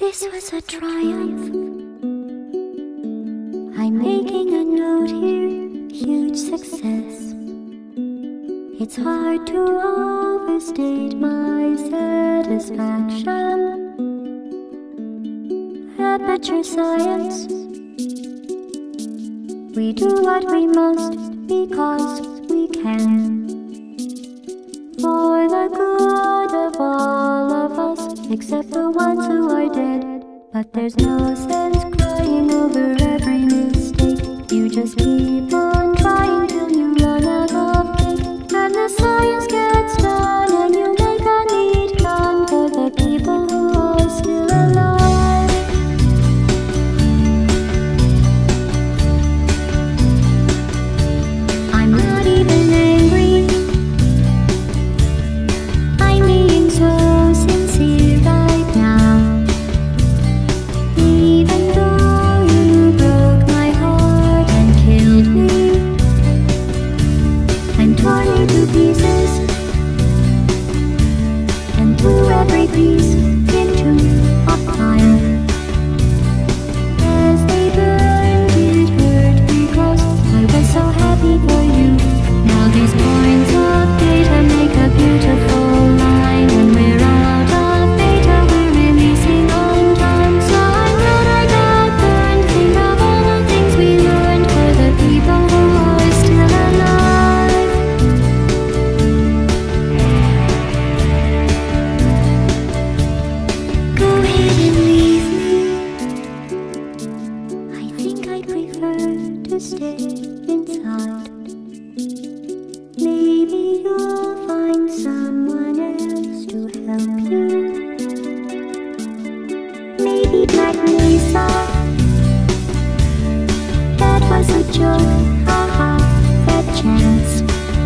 This was a triumph. I'm making a note here, huge success. It's hard to overstate my satisfaction. Aperture science. We do what we must because we can. For the good of all of us, except the ones who are dead. But there's no sense crying over every mistake. You just keep on trying till you run out of cake. And the science gets done and you make a neat gun for the people who are still alive. I'm not even angry. I'm being so sincere right now. Even though you broke my heart and killed me and torn me to pieces and threw every piece into a fire. As they burned, it hurt because I was so happy for you. Now these points of data make a beautiful line. When we're out of data, we're releasing on time. So I'm glad I got burned. Think of all the things we learned for the people who are still alive. Go ahead and leave me. I think I'd prefer to stay inside. Maybe you'll find someone else to help you. Maybe Black Mesa. That was a joke, haha, that chance.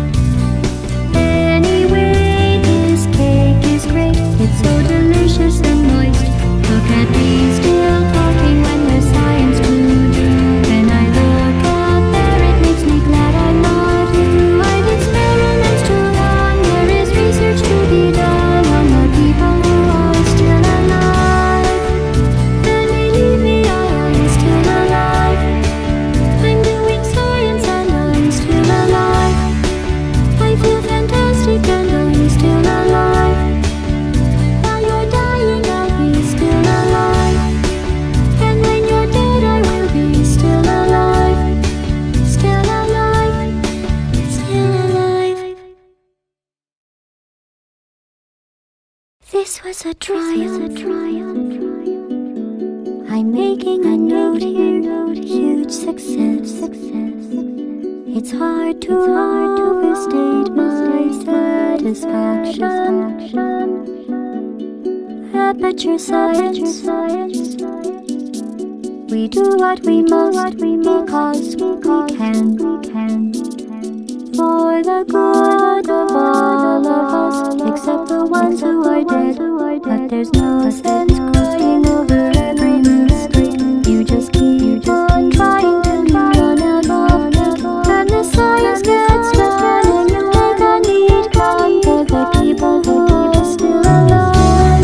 Anyway, this cake is great. It's so delicious and moist. Look at me still talking when there's science to do. When I look out there, it makes me glad I'm not you. I've experiments to run. There is research to be done on the people who are still alive. And believe me, I am still alive. I'm doing science and I'm still alive. I feel fantastic and I'm still alive. While you're dying, I'll be still alive. And when you're dead, I will be still alive. Still alive. Still alive. This was a triumph. I'm making a note here, huge success. It's hard to overstate my satisfaction. Aperture science. We do what we must because we can. For the good of all of us, except the ones who are dead. But there's no sense crying over every mistake. You just keep on trying till you run out of cake. And the science gets done and you make a neat gun for the people who are still alive.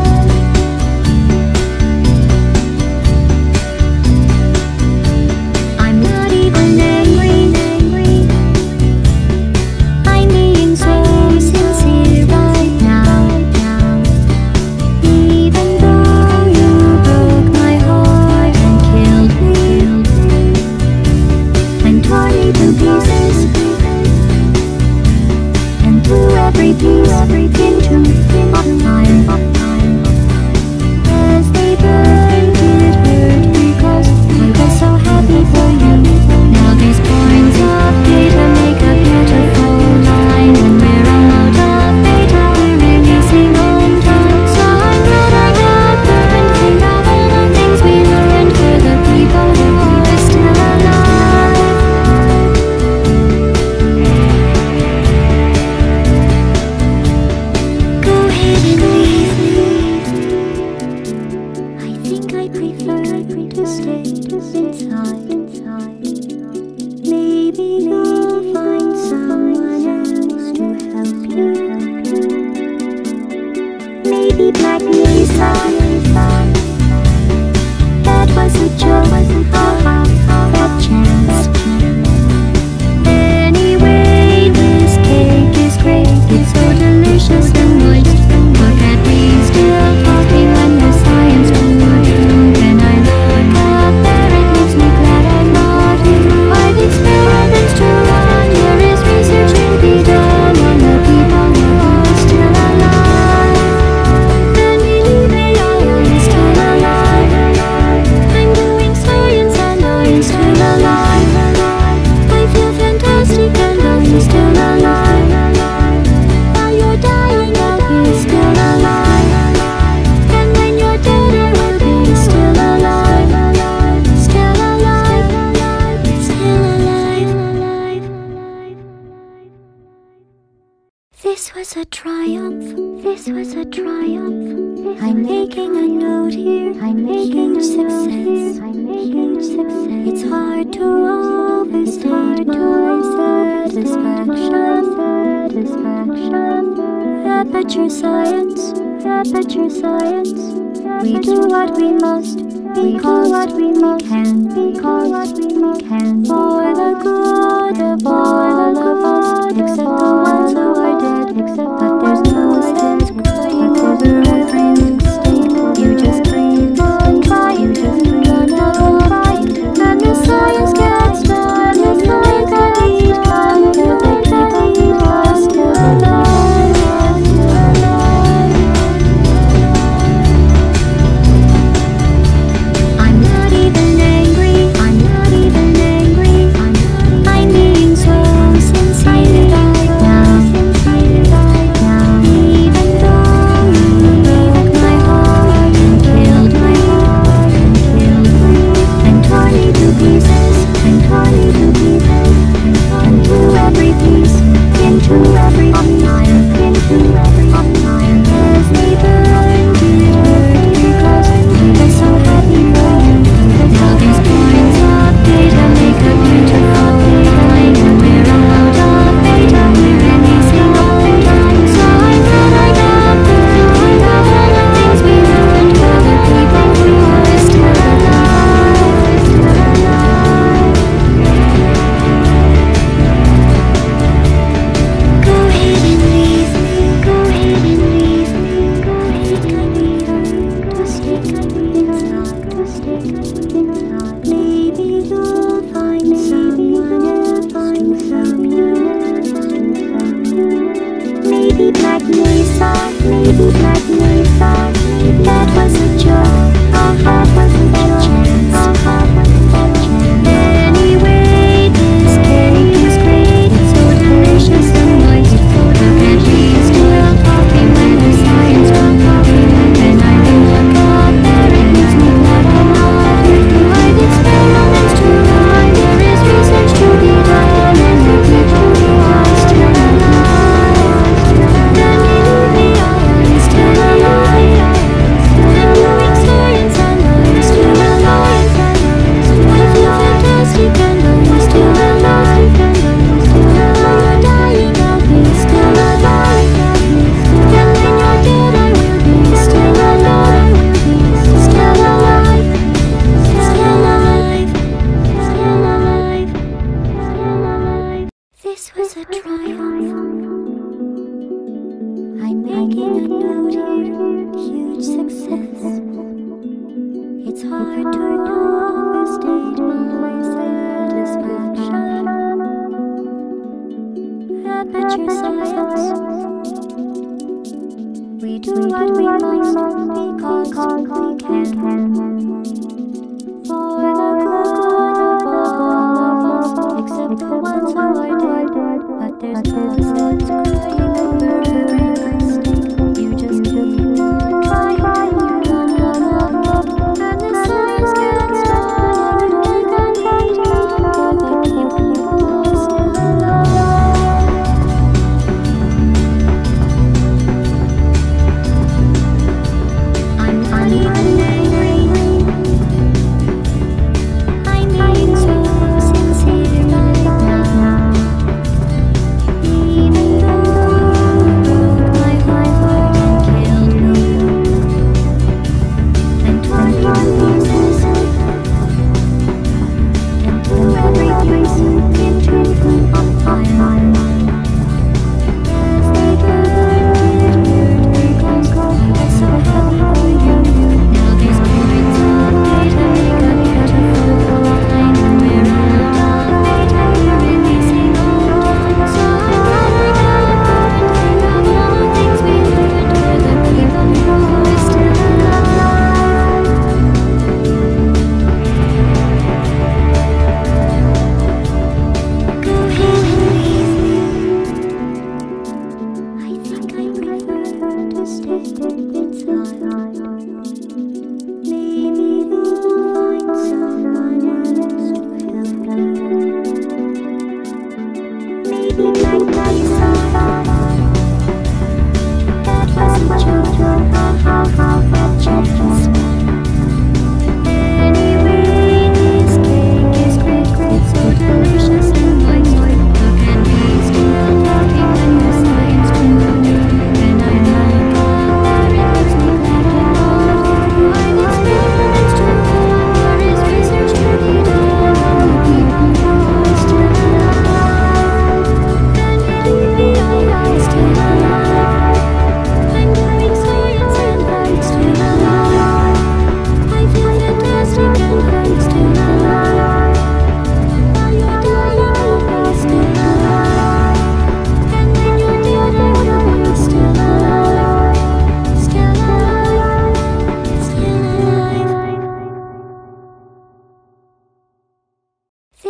I'm not even angry. I'm being so sincere right now. Even though you broke my heart and killed me and tore me to pieces and threw every piece into a fire. As they burned, it hurt because I was so happy for you. Now these points of data make a beautiful line. When we're out of data, we're releasing on time. So I'm glad I got burned. Think of all the things we learned for the people who are still alive. Go ahead and leave me. I think I prefer to stay inside. Maybe you'll find someone else to help you. Maybe Black Mesa. was a triumph. This was a triumph. I'm making a note here. I'm making huge success. I'm making huge success. It's hard to overstate my satisfaction. Aperture science. Aperture science. We do what we must. Because what we can. Because what we can. For the good of all of us, except the ones who are dead. Except that there's no sense crying over every mistake. You just keep on trying, just keep on trying, and the science gets done. The science that lead come, the people are still alive, still alive. I'm not even angry. I'm not even angry. I'm being so sincere right now. Even though you broke my heart and killed me, and tore me to pieces, and tore me to pieces, and threw every piece into every fire, into every fire. As they burned, it hurt because I was so happy for you. Now these points of data make a beautiful line. We're out of data, we're in a single line. So I'm glad I got there. I got all the things we learned. Other people who are still alive, still alive. Go ahead and leave. Go ahead and leave. Go ahead and leave. To stick inside. To stick inside. Maybe you'll find someone else. Find someone else. Maybe Black Mesa. Maybe Black Mesa. That was a joke. Our heart was a chance. Our heart was a chance. Anyway, this cake is great. It's so delicious and moist. Look at me still talking when the science will copy. When I look up there, it makes me laugh a lot. Behind experiments to run, there is research to be done, and the people who are still alive. Then we are still alive. Then doing science and I'm still alive. I feel fantastic and I'm still alive. When you're dying, I'll be still alive. And when you're dead, I will be still alive. Still alive. Still alive. Still alive. Still alive. This was a triumph. I'm making a note here. Huge success. It's hard to overstate my satisfaction. Aperture science. We do what we must because we can. For the good of all of us, except the ones who are dead. But there's no sense crying over every mistake. You just keep on trying, and the science gets done. And the lead come for the people who are still alive. I'm not even angry. I'm being so sincere right now. Even though you broke my heart and killed me, and tore me to pieces, and threw every piece into a fire. As they burned, it hurt because I was so happy for you. Now these points of data make a beautiful line. We're out of data, we're in a single line. So I'm glad I got there. Think of all the things we learned. We're the people who are still alive.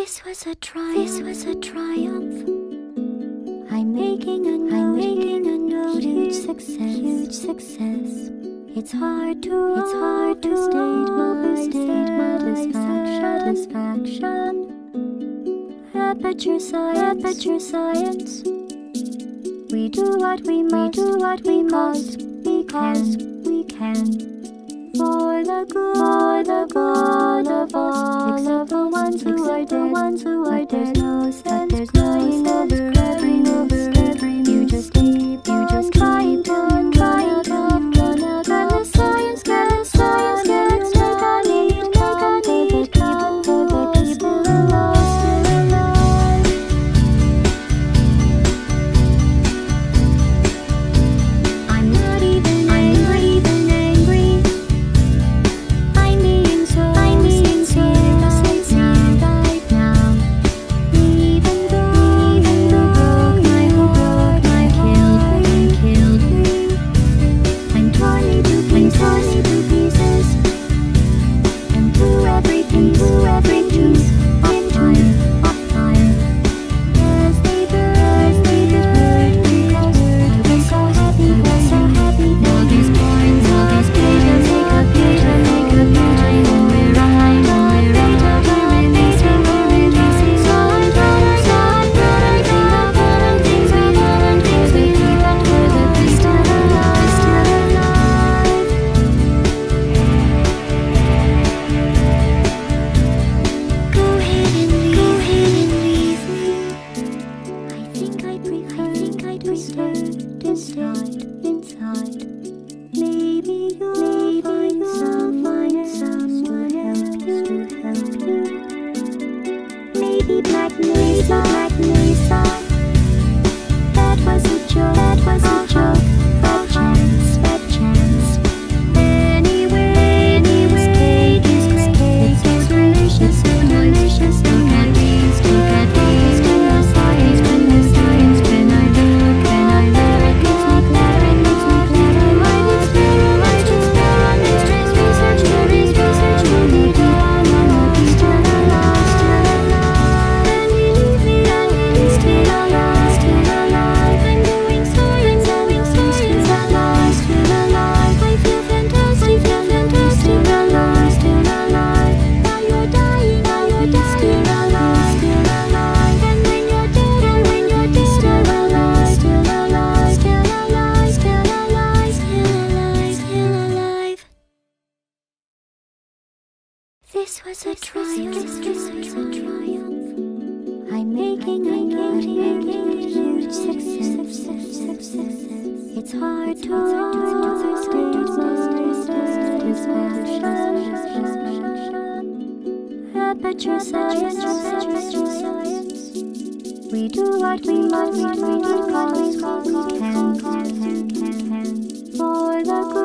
This was a triumph. This was a triumph. I'm making a note. Huge success. Huge success. It's hard to state my satisfaction. Aperture science. We do what we must, because we can. For the good of all, except the ones who are dead. There's no sense crying over every mistake. You just keep on trying to and the science gets people alive. I'm not even angry. I'm being so sincere right now. Even though my heart killed me. I'm torn into pieces, and to every piece on fire. As they burn, because I was so happy. All these points, pages make up mine. Where I'm releasing. So I'm better think of things we keep under the beast alive. Go ahead and leave me. I think I'd prefer to stay inside. Maybe you'll find someone to help you. Maybe Black Mesa. That was a joke. That chance. Anyway, this cake is great. It's so delicious, Look at these, when the science, when I look, it makes me glad. I might experiment, research, no need to still alive. And leave me, still alive. I'm doing science, still alive. I feel fantastic, still alive. Now you're dying, still alive. And when you're dead, still alive. This was a triumph. I'm making huge success. It's hard to state my satisfaction. Aperture science. We do what we must, because we can. For the good